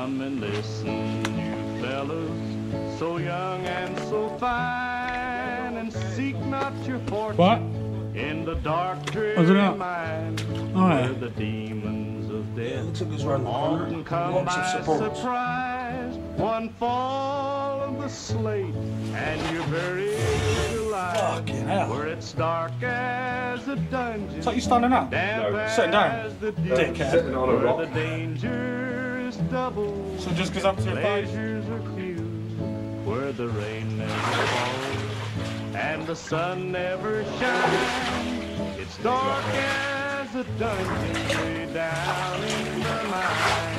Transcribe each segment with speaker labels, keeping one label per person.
Speaker 1: Come and listen, you fellas, so young and so fine, and seek not your fortune in the dark dreary mind, where the demons of death often come by surprise. One fall of the slate and you're buried alive, where it's dark as a dungeon.
Speaker 2: It's like you standing up?
Speaker 1: No.
Speaker 2: Sitting down? Dickhead.
Speaker 1: Sitting on a rock. The danger is double.
Speaker 2: So just goes up to your
Speaker 1: pleasures are few, where the rain never falls and the sun never shines. It's dark as a dungeon way down in the mine.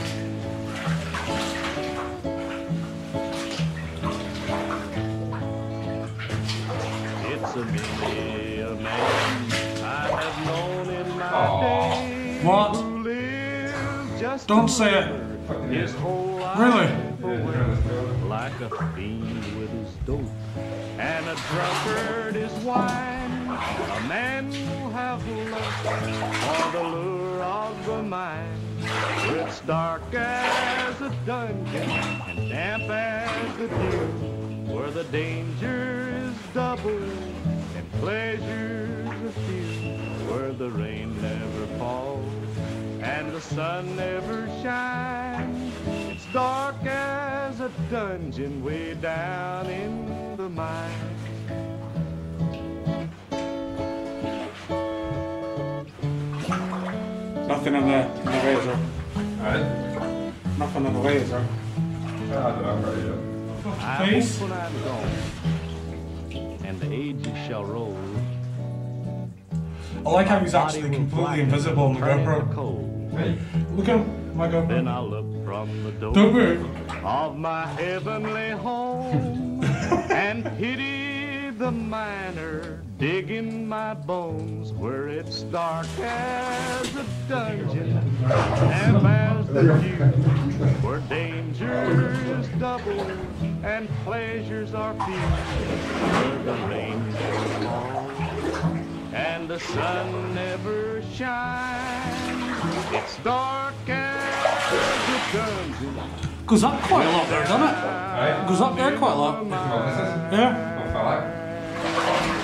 Speaker 1: It's a many a man I have known in my day.
Speaker 2: What?
Speaker 1: Who lives just
Speaker 2: don't say it.
Speaker 1: His whole life
Speaker 2: really?
Speaker 1: away, like a fiend with his dope and a drunkard his wine. A man will have lust for the lure of the mind. It's dark as a dungeon and damp as the dew, where the danger is double and pleasures are few, where the rain never falls and the sun never shines. It's dark as a dungeon way down in the mine.
Speaker 2: Nothing on the razor. Nothing on the razor. Please?
Speaker 1: When I'm gone, and the ages shall roll.
Speaker 2: I like how he's actually completely invisible on the GoPro.
Speaker 1: Hey.
Speaker 2: Look at my GoPro.
Speaker 1: Then I look from the door
Speaker 2: Don't move.
Speaker 1: of my heavenly home and pity the miner digging my bones, where it's dark as a dungeon and as the dew, where danger is double and pleasures are few, where the rain never falls and the sun never shines. It's dark as a dungeon.
Speaker 2: Goes up quite a lot there, doesn't it? Goes up there quite a lot. Yeah.